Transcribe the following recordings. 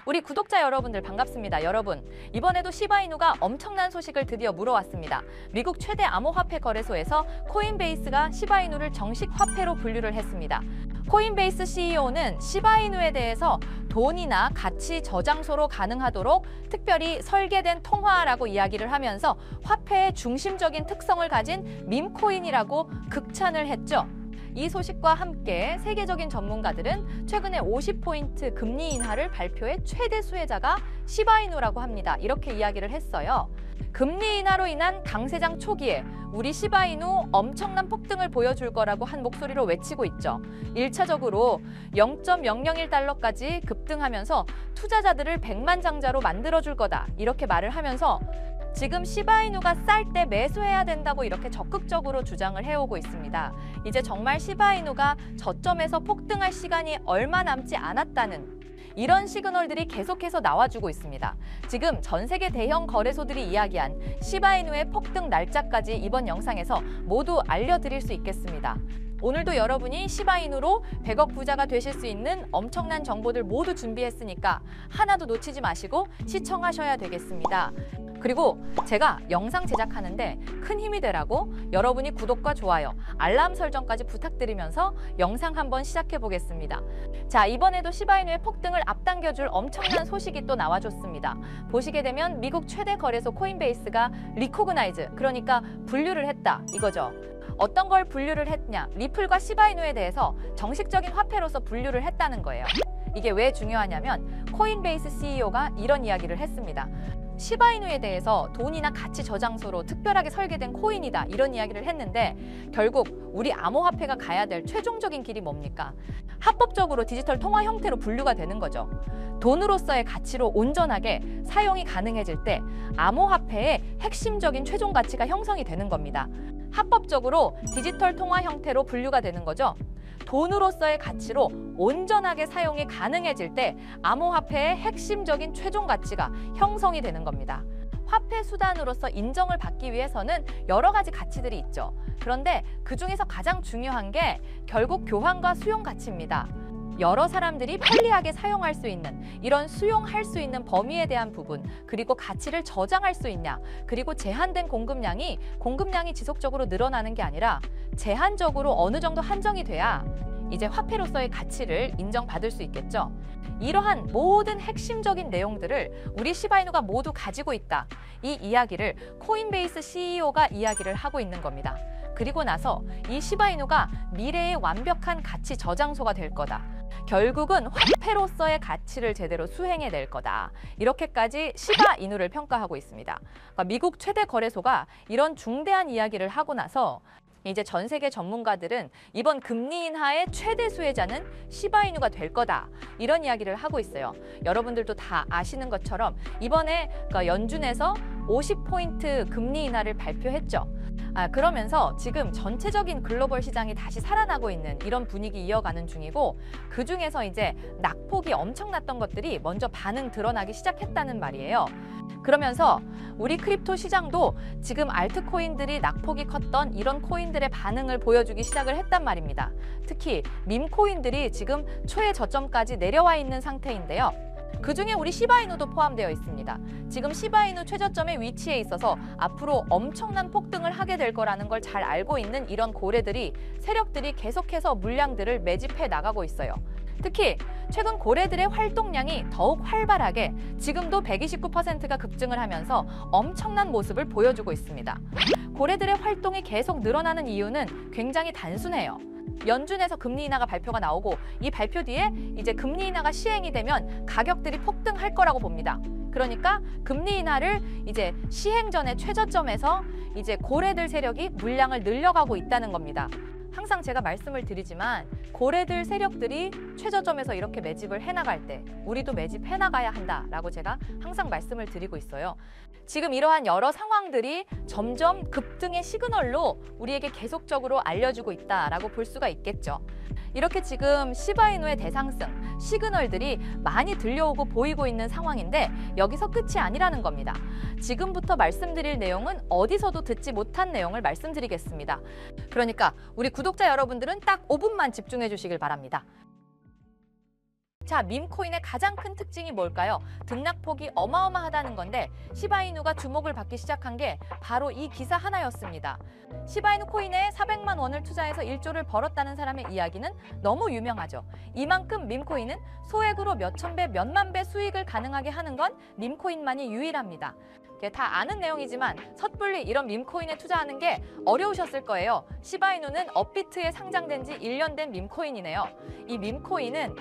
우리 구독자 여러분들 반갑습니다. 여러분, 이번에도 시바이누가 엄청난 소식을 드디어 물어왔습니다. 미국 최대 암호화폐 거래소에서 코인베이스가 시바이누를 정식 화폐로 분류를 했습니다. 코인베이스 CEO는 시바이누에 대해서 돈이나 가치 저장소로 가능하도록 특별히 설계된 통화라고 이야기를 하면서 화폐의 중심적인 특성을 가진 밈코인이라고 극찬을 했죠. 이 소식과 함께 세계적인 전문가들은 최근에 50포인트 금리 인하를 발표해 최대 수혜자가 시바이누라고 합니다. 이렇게 이야기를 했어요. 금리 인하로 인한 강세장 초기에 우리 시바이누 엄청난 폭등을 보여줄 거라고 한 목소리로 외치고 있죠. 1차적으로 0.001달러까지 급등하면서 투자자들을 백만장자로 만들어줄 거다. 이렇게 말을 하면서 지금 시바이누가 쌀 때 매수해야 된다고 이렇게 적극적으로 주장을 해오고 있습니다. 이제 정말 시바이누가 저점에서 폭등할 시간이 얼마 남지 않았다는 이런 시그널들이 계속해서 나와주고 있습니다. 지금 전 세계 대형 거래소들이 이야기한 시바이누의 폭등 날짜까지 이번 영상에서 모두 알려드릴 수 있겠습니다. 오늘도 여러분이 시바이누로 100억 부자가 되실 수 있는 엄청난 정보들 모두 준비했으니까 하나도 놓치지 마시고 시청하셔야 되겠습니다. 그리고 제가 영상 제작하는데 큰 힘이 되라고 여러분이 구독과 좋아요, 알람 설정까지 부탁드리면서 영상 한번 시작해 보겠습니다. 자, 이번에도 시바이누의 폭등을 앞당겨줄 엄청난 소식이 또 나와줬습니다. 보시게 되면 미국 최대 거래소 코인베이스가 리코그나이즈, 그러니까 분류를 했다 이거죠. 어떤 걸 분류를 했냐? 리플과 시바이누에 대해서 정식적인 화폐로서 분류를 했다는 거예요. 이게 왜 중요하냐면 코인베이스 CEO가 이런 이야기를 했습니다. 시바이누에 대해서 돈이나 가치 저장소로 특별하게 설계된 코인이다 이런 이야기를 했는데 결국 우리 암호화폐가 가야 될 최종적인 길이 뭡니까? 합법적으로 디지털 통화 형태로 분류가 되는 거죠. 돈으로서의 가치로 온전하게 사용이 가능해질 때 암호화폐의 핵심적인 최종 가치가 형성이 되는 겁니다. 합법적으로 디지털 통화 형태로 분류가 되는 거죠. 돈으로서의 가치로 온전하게 사용이 가능해질 때 암호화폐의 핵심적인 최종 가치가 형성이 되는 겁니다. 화폐 수단으로서 인정을 받기 위해서는 여러 가지 가치들이 있죠. 그런데 그중에서 가장 중요한 게 결국 교환과 수용 가치입니다. 여러 사람들이 편리하게 사용할 수 있는 이런 수용할 수 있는 범위에 대한 부분, 그리고 가치를 저장할 수 있냐, 그리고 제한된 공급량이 지속적으로 늘어나는 게 아니라 제한적으로 어느 정도 한정이 돼야 이제 화폐로서의 가치를 인정받을 수 있겠죠. 이러한 모든 핵심적인 내용들을 우리 시바이누가 모두 가지고 있다. 이 이야기를 코인베이스 CEO가 이야기를 하고 있는 겁니다. 그리고 나서 이 시바이누가 미래의 완벽한 가치 저장소가 될 거다. 결국은 화폐로서의 가치를 제대로 수행해낼 거다. 이렇게까지 시바이누를 평가하고 있습니다. 그러니까 미국 최대 거래소가 이런 중대한 이야기를 하고 나서 이제 전 세계 전문가들은 이번 금리 인하의 최대 수혜자는 시바이누가 될 거다. 이런 이야기를 하고 있어요. 여러분들도 다 아시는 것처럼 이번에 연준에서 50포인트 금리 인하를 발표했죠. 그러면서 지금 전체적인 글로벌 시장이 다시 살아나고 있는 이런 분위기 이어가는 중이고 그중에서 이제 낙폭이 엄청났던 것들이 먼저 반응 드러나기 시작했다는 말이에요. 그러면서 우리 크립토 시장도 지금 알트코인들이 낙폭이 컸던 이런 코인들의 반응을 보여주기 시작을 했단 말입니다. 특히 밈코인들이 지금 초의 저점까지 내려와 있는 상태인데요. 그중에 우리 시바이누도 포함되어 있습니다. 지금 시바이누 최저점의 위치에 있어서 앞으로 엄청난 폭등을 하게 될 거라는 걸 잘 알고 있는 이런 고래들이 세력들이 계속해서 물량들을 매집해 나가고 있어요. 특히 최근 고래들의 활동량이 더욱 활발하게 지금도 129%가 급증을 하면서 엄청난 모습을 보여주고 있습니다. 고래들의 활동이 계속 늘어나는 이유는 굉장히 단순해요. 연준에서 금리 인하가 발표가 나오고 이 발표 뒤에 이제 금리 인하가 시행이 되면 가격들이 폭등할 거라고 봅니다. 그러니까 금리 인하를 이제 시행 전에 최저점에서 이제 고래들 세력이 물량을 늘려가고 있다는 겁니다. 항상 제가 말씀을 드리지만 고래들 세력들이 최저점에서 이렇게 매집을 해나갈 때 우리도 매집해 나가야 한다라고 제가 항상 말씀을 드리고 있어요. 지금 이러한 여러 상황들이 점점 급등의 시그널로 우리에게 계속적으로 알려주고 있다라고 볼 수가 있겠죠. 이렇게 지금 시바이누의 대상승, 시그널들이 많이 들려오고 보이고 있는 상황인데 여기서 끝이 아니라는 겁니다. 지금부터 말씀드릴 내용은 어디서도 듣지 못한 내용을 말씀드리겠습니다. 그러니까 우리 구독자 여러분들은 딱 5분만 집중해 주시길 바랍니다. 자, 밈코인의 가장 큰 특징이 뭘까요? 등락폭이 어마어마하다는 건데 시바이누가 주목을 받기 시작한 게 바로 이 기사 하나였습니다. 시바이누 코인에 400만 원을 투자해서 1조를 벌었다는 사람의 이야기는 너무 유명하죠. 이만큼 밈코인은 소액으로 몇천 배, 몇만 배 수익을 가능하게 하는 건 밈코인만이 유일합니다. 다 아는 내용이지만 섣불리 이런 밈코인에 투자하는 게 어려우셨을 거예요. 시바이누는 업비트에 상장된 지 1년 된 밈코인이네요. 이 밈코인은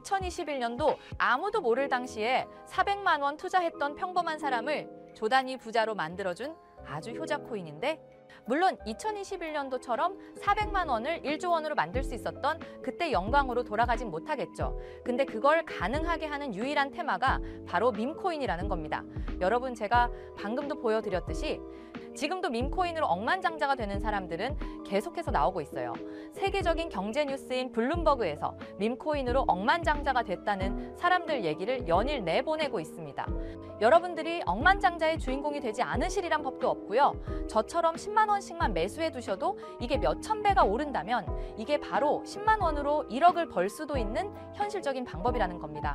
2021년도 아무도 모를 당시에 400만 원 투자했던 평범한 사람을 조단위 부자로 만들어준 아주 효자 코인인데, 물론 2021년도처럼 400만 원을 1조 원으로 만들 수 있었던 그때 영광으로 돌아가진 못하겠죠. 근데 그걸 가능하게 하는 유일한 테마가 바로 밈코인이라는 겁니다. 여러분, 제가 방금도 보여드렸듯이 지금도 밈코인으로 억만장자가 되는 사람들은 계속해서 나오고 있어요. 세계적인 경제 뉴스인 블룸버그에서 밈코인으로 억만장자가 됐다는 사람들 얘기를 연일 내보내고 있습니다. 여러분들이 억만장자의 주인공이 되지 않으시리란 법도 없고요. 저처럼 10만 원씩만 매수해 두셔도 이게 몇천 배가 오른다면 이게 바로 10만 원으로 1억을 벌 수도 있는 현실적인 방법이라는 겁니다.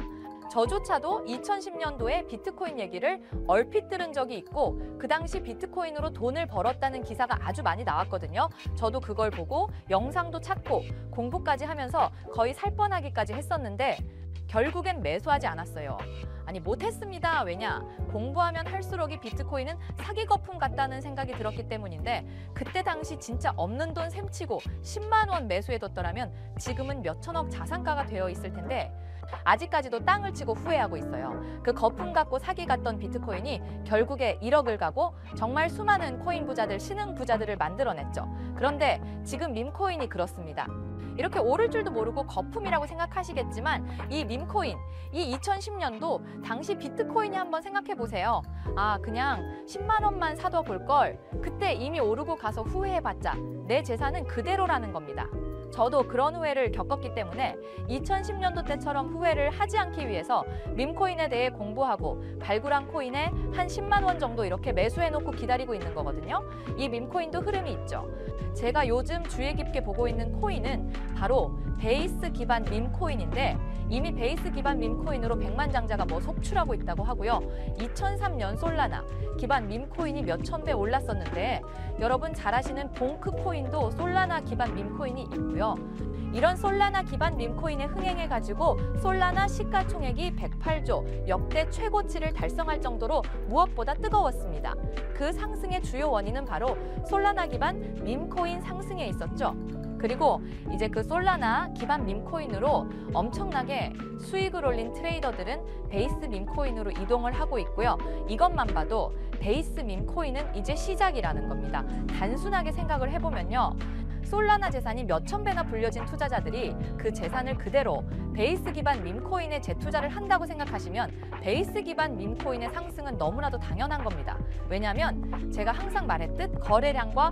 저조차도 2010년도에 비트코인 얘기를 얼핏 들은 적이 있고 그 당시 비트코인으로 돈을 벌었다는 기사가 아주 많이 나왔거든요. 저도 그걸 보고 영상도 찾고 공부까지 하면서 거의 살 뻔하기까지 했었는데 결국엔 매수하지 않았어요. 아니, 못했습니다. 왜냐? 공부하면 할수록 이 비트코인은 사기 거품 같다는 생각이 들었기 때문인데, 그때 당시 진짜 없는 돈 셈치고 10만 원 매수해뒀더라면 지금은 몇천억 자산가가 되어 있을 텐데 아직까지도 땅을 치고 후회하고 있어요. 그 거품 갖고 사기 갔던 비트코인이 결국에 1억을 가고 정말 수많은 코인 부자들, 신흥 부자들을 만들어냈죠. 그런데 지금 밈코인이 그렇습니다. 이렇게 오를 줄도 모르고 거품이라고 생각하시겠지만 이 밈코인, 이 2010년도 당시 비트코인이 한번 생각해 보세요. 아, 그냥 10만 원만 사둬 볼 걸. 그때 이미 오르고 가서 후회해봤자 내 재산은 그대로라는 겁니다. 저도 그런 후회를 겪었기 때문에 2010년도 때처럼 후회를 하지 않기 위해서 밈코인에 대해 공부하고 발굴한 코인에 한 10만 원 정도 이렇게 매수해놓고 기다리고 있는 거거든요. 이 밈코인도 흐름이 있죠. 제가 요즘 주의 깊게 보고 있는 코인은 바로 베이스 기반 밈코인인데 이미 베이스 기반 밈코인으로 백만장자가 속출하고 있다고 하고요. 2003년 솔라나 기반 밈코인이 몇천 배 올랐었는데 여러분 잘 아시는 봉크 코인도 솔라나 기반 밈코인이 있고요. 이런 솔라나 기반 밈코인에 흥행해가지고 솔라나 시가총액이 108조 역대 최고치를 달성할 정도로 무엇보다 뜨거웠습니다. 그 상승의 주요 원인은 바로 솔라나 기반 밈코인 상승에 있었죠. 그리고 이제 그 솔라나 기반 밈코인으로 엄청나게 수익을 올린 트레이더들은 베이스 밈코인으로 이동을 하고 있고요. 이것만 봐도 베이스 밈코인은 이제 시작이라는 겁니다. 단순하게 생각을 해보면요. 솔라나 재산이 몇천 배나 불려진 투자자들이 그 재산을 그대로 베이스 기반 밈코인에 재투자를 한다고 생각하시면 베이스 기반 밈코인의 상승은 너무나도 당연한 겁니다. 왜냐하면 제가 항상 말했듯 거래량과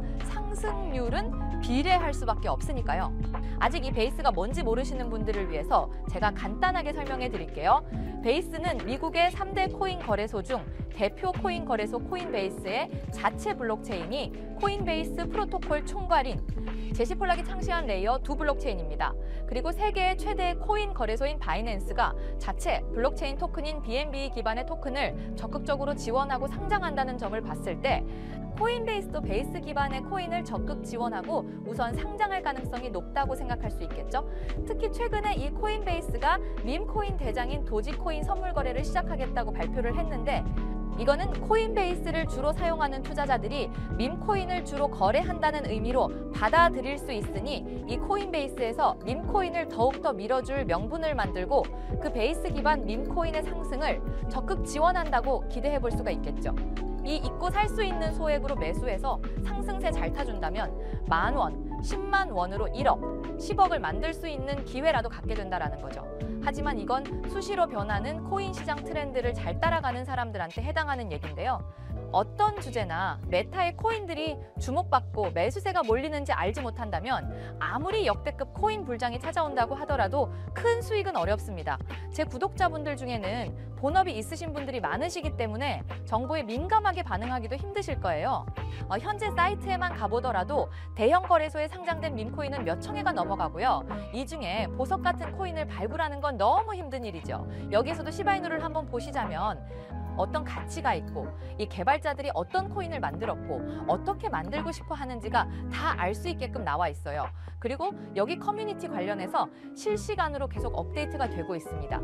상승률은 비례할 수밖에 없으니까요. 아직 이 베이스가 뭔지 모르시는 분들을 위해서 제가 간단하게 설명해 드릴게요. 베이스는 미국의 3대 코인 거래소 중 대표 코인 거래소 코인베이스의 자체 블록체인이 코인베이스 프로토콜 총괄인 제시 폴락이 창시한 레이어 2 블록체인입니다. 그리고 세계의 최대 코인 거래소인 바이낸스가 자체 블록체인 토큰인 BNB 기반의 토큰을 적극적으로 지원하고 상장한다는 점을 봤을 때 코인베이스도 베이스 기반의 코인을 적극 지원하고 우선 상장할 가능성이 높다고 생각할 수 있겠죠. 특히 최근에 이 코인베이스가 밈코인 대장인 도지코인 선물 거래를 시작하겠다고 발표를 했는데 이거는 코인베이스를 주로 사용하는 투자자들이 밈코인을 주로 거래한다는 의미로 받아들일 수 있으니 이 코인베이스에서 밈코인을 더욱더 밀어줄 명분을 만들고 그 베이스 기반 밈코인의 상승을 적극 지원한다고 기대해 볼 수가 있겠죠. 이 잊고 살 수 있는 소액으로 매수해서 상승세 잘 타준다면 10,000원, 10만 원으로 1억, 10억을 만들 수 있는 기회라도 갖게 된다는 거죠. 하지만 이건 수시로 변하는 코인 시장 트렌드를 잘 따라가는 사람들한테 해당하는 얘기인데요. 어떤 주제나 메타의 코인들이 주목받고 매수세가 몰리는지 알지 못한다면 아무리 역대급 코인 불장이 찾아온다고 하더라도 큰 수익은 어렵습니다. 제 구독자분들 중에는 본업이 있으신 분들이 많으시기 때문에 정보에 민감하게 반응하기도 힘드실 거예요. 현재 사이트에만 가보더라도 대형 거래소에 상장된 밈코인은 몇 천 개가 넘어가고요. 이 중에 보석 같은 코인을 발굴하는 건 너무 힘든 일이죠. 여기에서도 시바이누를 한번 보시자면 어떤 가치가 있고 이 개발자들이 어떤 코인을 만들었고 어떻게 만들고 싶어 하는지가 다 알 수 있게끔 나와 있어요. 그리고 여기 커뮤니티 관련해서 실시간으로 계속 업데이트가 되고 있습니다.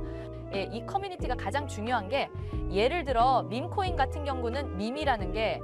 이 커뮤니티가 가장 중요한 게 예를 들어 밈코인 같은 경우는 밈이라는 게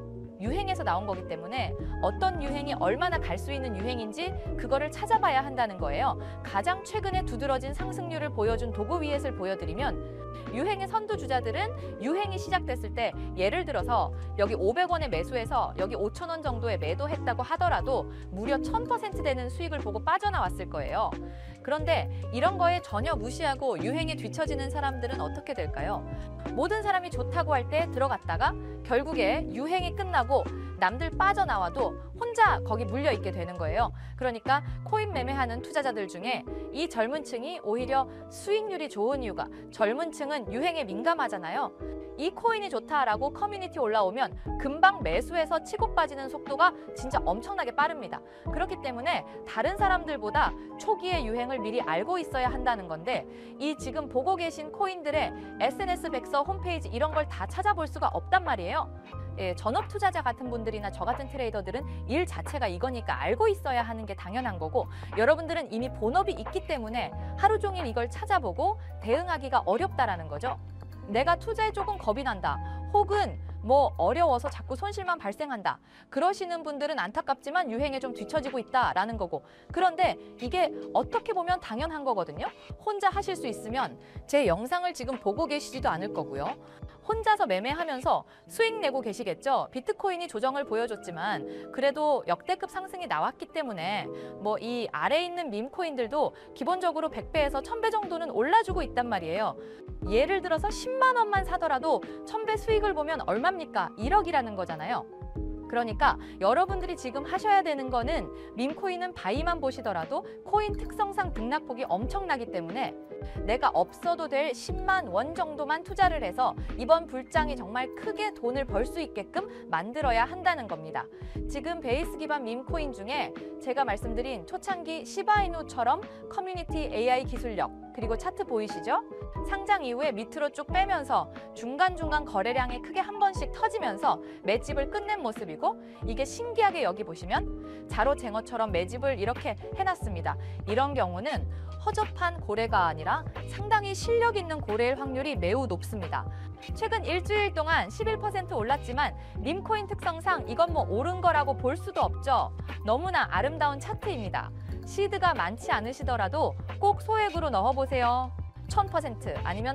유행에서 나온 거기 때문에 어떤 유행이 얼마나 갈 수 있는 유행인지 그거를 찾아봐야 한다는 거예요. 가장 최근에 두드러진 상승률을 보여준 도구 위젯을 보여드리면 유행의 선두주자들은 유행이 시작됐을 때 예를 들어서 여기 500원에 매수해서 여기 5,000원 정도에 매도했다고 하더라도 무려 1000% 되는 수익을 보고 빠져나왔을 거예요. 그런데 이런 거에 전혀 무시하고 유행에 뒤처지는 사람들은 어떻게 될까요? 모든 사람이 좋다고 할 때 들어갔다가 결국에 유행이 끝나고 남들 빠져나와도 혼자 거기 물려있게 되는 거예요. 그러니까 코인 매매하는 투자자들 중에 이 젊은 층이 오히려 수익률이 좋은 이유가 젊은 층은 유행에 민감하잖아요. 이 코인이 좋다라고 커뮤니티 올라오면 금방 매수해서 치고 빠지는 속도가 진짜 엄청나게 빠릅니다. 그렇기 때문에 다른 사람들보다 초기의 유행을 미리 알고 있어야 한다는 건데 이 지금 보고 계신 코인들의 SNS 백서 홈페이지 이런 걸 다 찾아볼 수가 없단 말이에요. 전업 투자자 같은 분들이나 저 같은 트레이더들은 일 자체가 이거니까 알고 있어야 하는 게 당연한 거고 여러분들은 이미 본업이 있기 때문에 하루 종일 이걸 찾아보고 대응하기가 어렵다라는 거죠. 내가 투자에 조금 겁이 난다. 혹은 뭐 어려워서 자꾸 손실만 발생한다. 그러시는 분들은 안타깝지만 유행에 좀 뒤처지고 있다라는 거고 그런데 이게 어떻게 보면 당연한 거거든요. 혼자 하실 수 있으면 제 영상을 지금 보고 계시지도 않을 거고요. 혼자서 매매하면서 수익 내고 계시겠죠. 비트코인이 조정을 보여줬지만 그래도 역대급 상승이 나왔기 때문에 뭐 이 아래에 있는 밈코인들도 기본적으로 100배에서 1000배 정도는 올라주고 있단 말이에요. 예를 들어서 10만 원만 사더라도 1000배 수익을 보면 얼마입니까? 1억이라는 거잖아요. 그러니까 여러분들이 지금 하셔야 되는 거는 밈코인은 바이만 보시더라도 코인 특성상 등락폭이 엄청나기 때문에 내가 없어도 될 10만 원 정도만 투자를 해서 이번 불장이 정말 크게 돈을 벌 수 있게끔 만들어야 한다는 겁니다. 지금 베이스 기반 밈코인 중에 제가 말씀드린 초창기 시바이누처럼 커뮤니티 AI 기술력 그리고 차트 보이시죠? 상장 이후에 밑으로 쭉 빼면서 중간중간 거래량이 크게 한 번씩 터지면서 매집을 끝낸 모습이고 이게 신기하게 여기 보시면 자로쟁어처럼 매집을 이렇게 해놨습니다. 이런 경우는 허접한 고래가 아니라 상당히 실력 있는 고래일 확률이 매우 높습니다. 최근 일주일 동안 11% 올랐지만 밈코인 특성상 이건 뭐 오른 거라고 볼 수도 없죠. 너무나 아름다운 차트입니다. 시드가 많지 않으시더라도 꼭 소액으로 넣어보세요. 1000% 아니면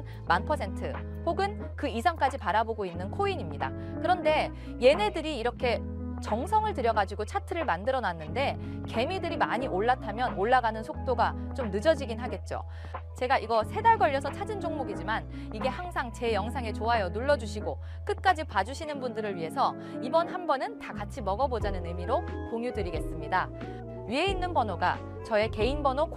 1000% 혹은 그 이상까지 바라보고 있는 코인입니다. 그런데 얘네들이 이렇게 정성을 들여가지고 차트를 만들어 놨는데 개미들이 많이 올라타면 올라가는 속도가 좀 늦어지긴 하겠죠. 제가 이거 3달 걸려서 찾은 종목이지만 이게 항상 제 영상에 좋아요 눌러주시고 끝까지 봐주시는 분들을 위해서 이번 한 번은 다 같이 먹어보자는 의미로 공유드리겠습니다. 위에 있는 번호가 저의 개인 번호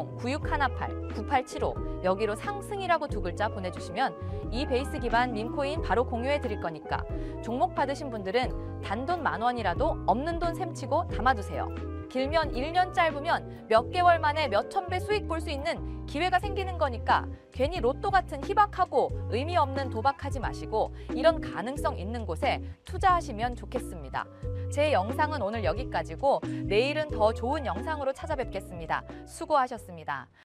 010-9618-9875 여기로 상승이라고 2글자 보내주시면 이 베이스 기반 밈코인 바로 공유해 드릴 거니까 종목 받으신 분들은 단돈 10,000원이라도 없는 돈 셈치고 담아두세요. 길면 1년 짧으면 몇 개월 만에 몇천 배 수익 볼 수 있는 기회가 생기는 거니까 괜히 로또 같은 희박하고 의미 없는 도박하지 마시고 이런 가능성 있는 곳에 투자하시면 좋겠습니다. 제 영상은 오늘 여기까지고 내일은 더 좋은 영상으로 찾아뵙겠습니다. 수고하셨습니다.